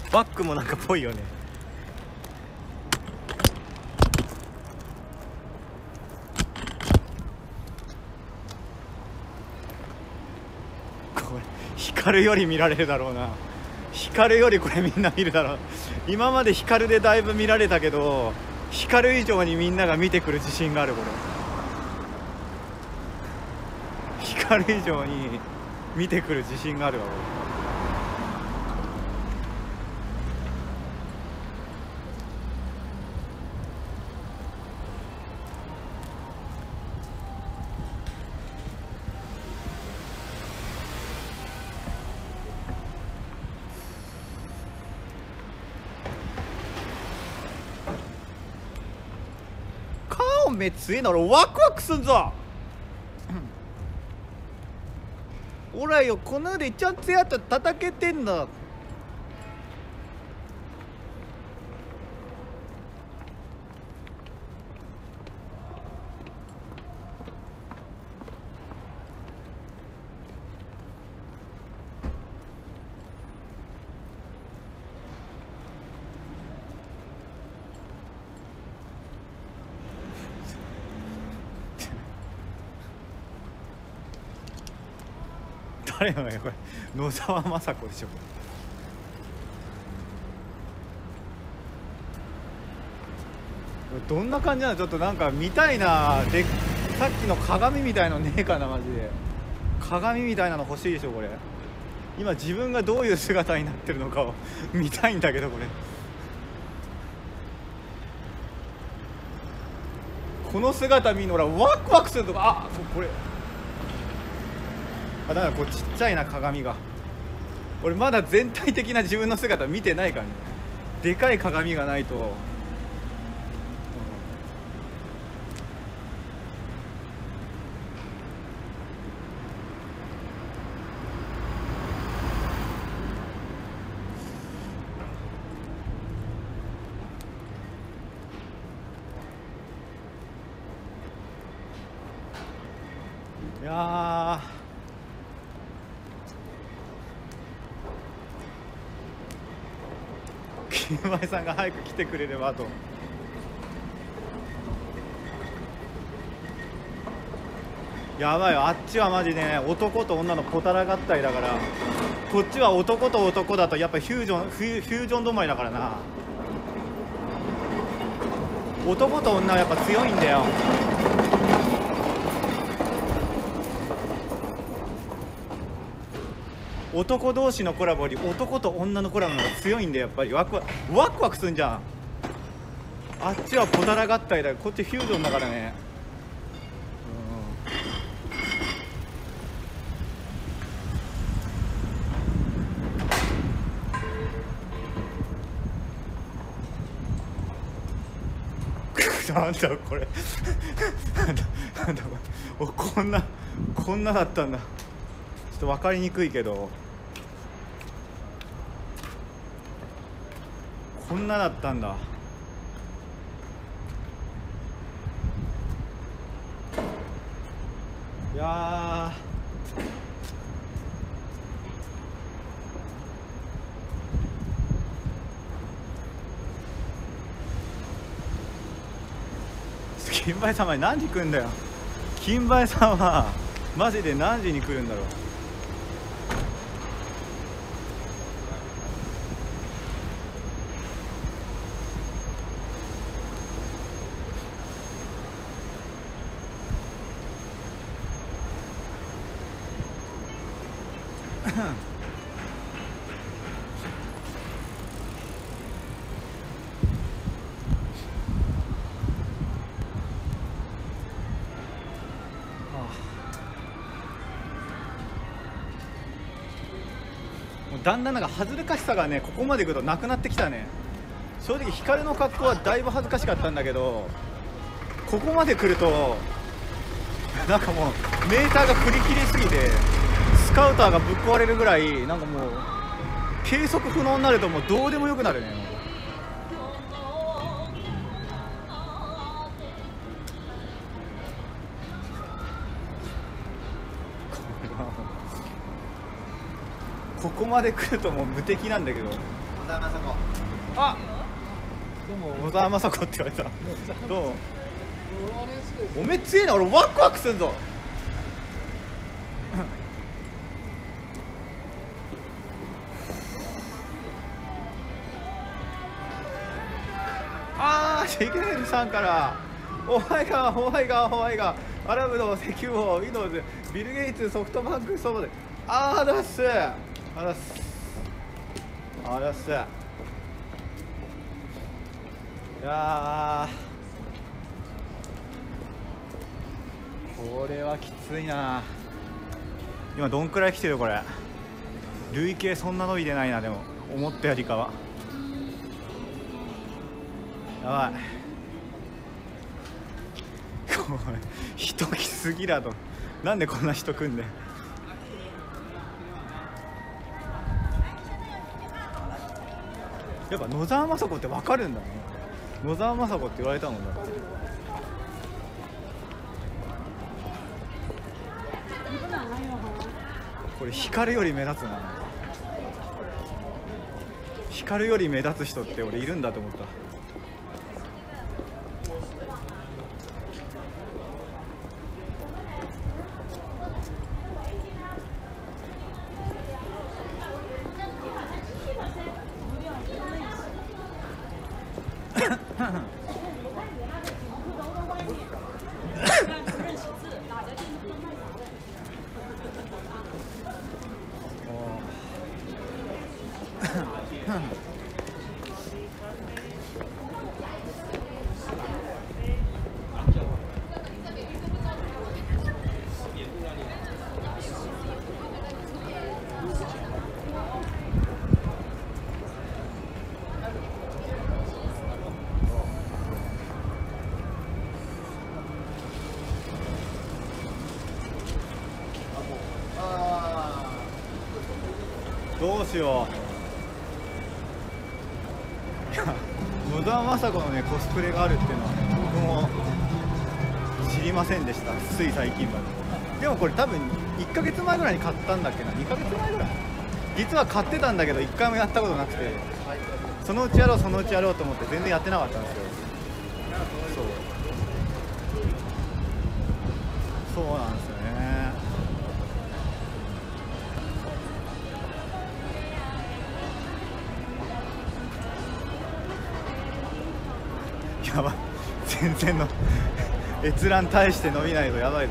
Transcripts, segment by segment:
バックもなんかぽいよね。これ光より見られるだろうな。光よりこれみんな見るだろう。今まで光でだいぶ見られたけど、光以上にみんなが見てくる自信がある。これ光以上に見てくる自信があるわ。これ顔め強いな。俺ワクワクすんぞ。おらよ、この腕ちゃんとやったら叩けてんだ。誰のねこれ、野沢雅子でしょ。どんな感じなの。ちょっとなんか見たいな。でさっきの鏡みたいのねえかな。マジで鏡みたいなの欲しいでしょ。これ今自分がどういう姿になってるのかを見たいんだけど、この姿見るの俺ワクワクするとか。これだからこうちっちゃいな鏡が。俺まだ全体的な自分の姿見てないからね。でかい鏡がないと。いや金前さんが早く来てくれればと。やばいよ、あっちはマジね男と女のポタラ合体だから、こっちは男と男だとやっぱフュージョン止まりだからな。男と女はやっぱ強いんだよ。男同士のコラボより男と女のコラボの方が強いんで、やっぱりワクワクすんじゃん。あっちはポタラ合体だよ、こっちフュージョンだからね。なんだこれなんだこれ。こんなだったんだ。ちょっと分かりにくいけど、こんなだったんだ。いや金梅さんは何時来るんだよ。金梅さんはマジで何時に来るんだろう。だんだんなんか恥ずかしさがね、ここまで来るとなくなってきたね。正直光の格好はだいぶ恥ずかしかったんだけど、ここまで来るとなんかもうメーターが振り切りすぎてスカウターがぶっ壊れるぐらい、なんかもう計測不能になるともうどうでもよくなるね。ここまで来るともう無敵なんだけど。 あ、野沢雅子って言われた。どうも。おめえ強えな、俺ワクワクすんぞ。ああ、シェイケネルさんからお前がアラブの石油王、ウィドウズ、ビル・ゲイツ、ソフトバンク、そうで、あだっす、あだっす、あだっす。いやこれはきついな。今どんくらい来てるこれ。累計そんな伸びてないな。でも思ったよりかはやばい。これ人来すぎだと。なんでこんな人来んで。やっぱ野沢雅子って分かるんだね。野沢雅子って言われたもんだって。これ光より目立つな。光より目立つ人って俺いるんだと思った。どうしよう。いや、野沢雅子のねコスプレがあるっていうのはね、僕も知りませんでした。つい最近まで。でもこれ多分1ヶ月前ぐらいに買ったんだっけな。2ヶ月前ぐらい実は買ってたんだけど1回もやったことなくて、そのうちやろうと思って全然やってなかったんですよ。そうなんですよね。やばい、全然の閲覧大して伸びないぞ。やばいぞ。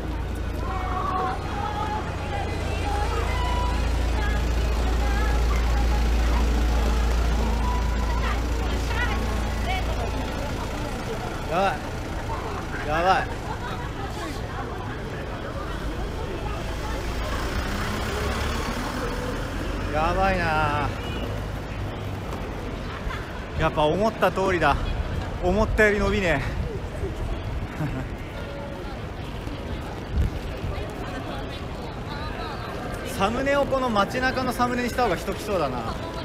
やばいやばい。やばいな。やっぱ思った通りだ。思ったより伸びねえ。サムネをこの街中のサムネにした方が人来そうだな。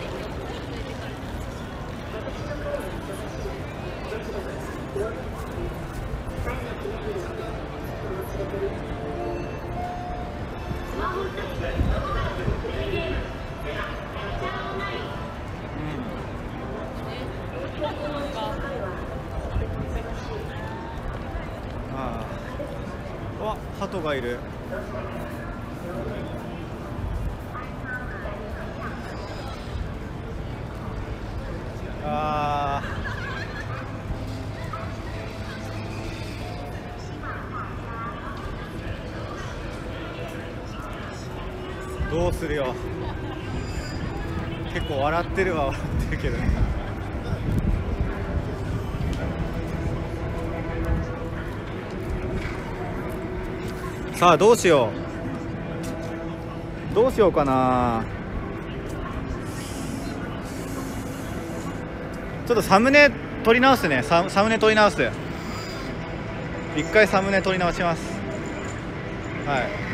わ、鳩がいる。あー、どうするよ。結構笑ってるは笑ってるけどね。さあどうしようかな。ちょっとサムネ撮り直すね。サムネ撮り直す。一回サムネ撮り直します。はい。